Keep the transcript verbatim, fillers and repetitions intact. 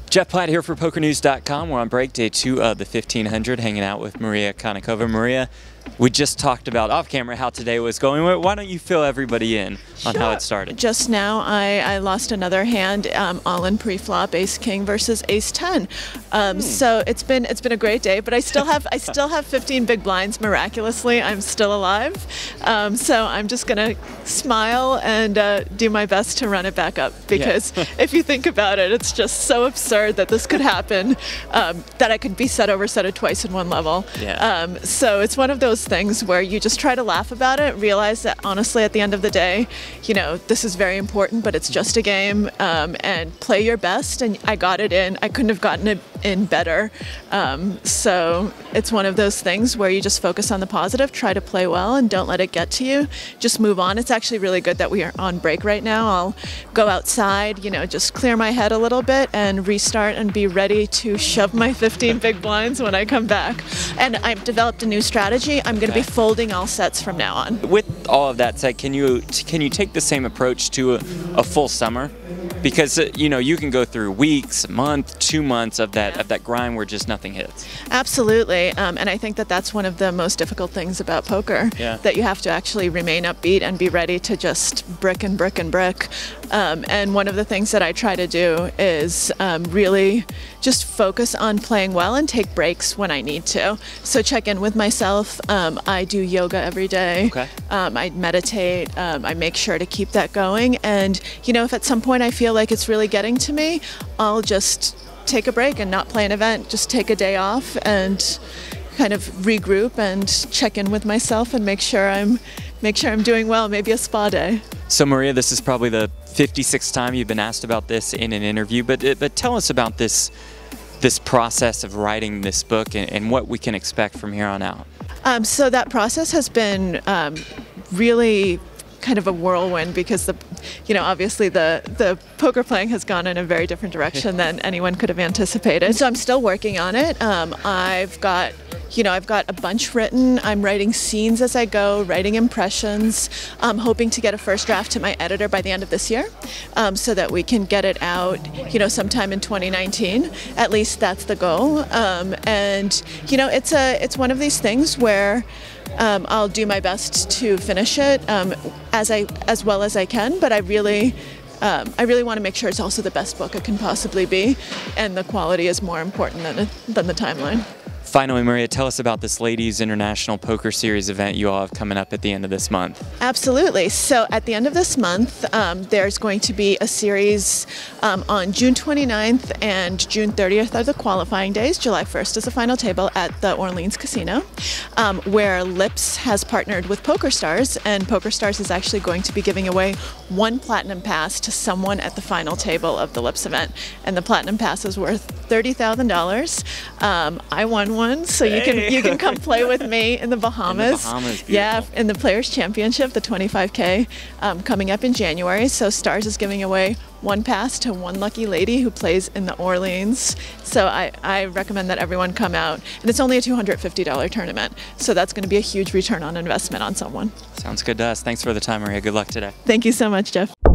Jeff Platt here for Poker News dot com. We're on break day two of the fifteen hundred, hanging out with Maria Konnikova. Maria, we just talked about off camera how today was going. Why don't you fill everybody in on Sure. how it started? Just now, I, I lost another hand, um, all in pre-flop, Ace King versus Ace Ten. Um, hmm. So it's been it's been a great day, but I still have I still have fifteen big blinds. Miraculously, I'm still alive. Um, so I'm just gonna smile and uh, do my best to run it back up, because yeah. if you think about it, it's just so absurd that this could happen, um, that I could be set over set it twice in one level. Yeah. Um, so it's one of those things where you just try to laugh about it, realize that honestly at the end of the day, you know, this is very important, but it's just a game, um, and play your best. And I got it in. I couldn't have gotten it in better. Um, so it's one of those things where you just focus on the positive, try to play well, and don't let it get to you. Just move on. It's actually really good that we are on break right now. I'll go outside, you know, just clear my head a little bit and restart and be ready to shove my fifteen big blinds when I come back. And I've developed a new strategy. I'm going to be folding all sets from now on. With all of that said, can you can you take the same approach to a, a full summer? Because uh, you know, you can go through weeks, a month, two months of that of that grind where just nothing hits. Absolutely, um, and I think that that's one of the most difficult things about poker. Yeah. That you have to actually remain upbeat and be ready to just brick and brick and brick. Um, and one of the things that I try to do is um, really just focus on playing well and take breaks when I need to. So check in with myself. Um, I do yoga every day. Okay. Um, I meditate. Um, I make sure to keep that going. And you know, if at some point I feel like it's really getting to me, I'll just take a break and not play an event. Just take a day off and kind of regroup and check in with myself and make sure I'm make sure I'm doing well. Maybe a spa day. So Maria, this is probably the fifty-sixth time you've been asked about this in an interview, but but tell us about this this process of writing this book and, and what we can expect from here on out. Um, so that process has been um, really kind of a whirlwind, because the, you know, obviously the the poker playing has gone in a very different direction than anyone could have anticipated. So I'm still working on it. Um, I've got, you know, I've got a bunch written. I'm writing scenes as I go, writing impressions. I'm hoping to get a first draft to my editor by the end of this year, um, so that we can get it out, you know, sometime in twenty nineteen. At least that's the goal. Um, and you know, it's a it's one of these things where Um, I'll do my best to finish it um, as I as well as I can, but I really um, I really want to make sure it's also the best book it can possibly be, and the quality is more important than than the timeline. Finally, Maria, tell us about this Ladies International Poker Series event you all have coming up at the end of this month. Absolutely. So at the end of this month, um, there's going to be a series um, on June twenty-ninth and June thirtieth are the qualifying days. July first is the final table at the Orleans Casino, um, where Lips has partnered with PokerStars, and PokerStars is actually going to be giving away one Platinum Pass to someone at the final table of the Lips event. And the Platinum Pass is worth thirty thousand dollars. Um, I won one, so you can you can come play with me in the Bahamas. In the Bahamas, yeah, in the Players Championship, the twenty-five K, um, coming up in January. So Stars is giving away one pass to one lucky lady who plays in the Orleans. So I, I recommend that everyone come out. And it's only a two hundred fifty dollar tournament, so that's going to be a huge return on investment on someone. Sounds good to us. Thanks for the time, Maria. Good luck today. Thank you so much, Jeff.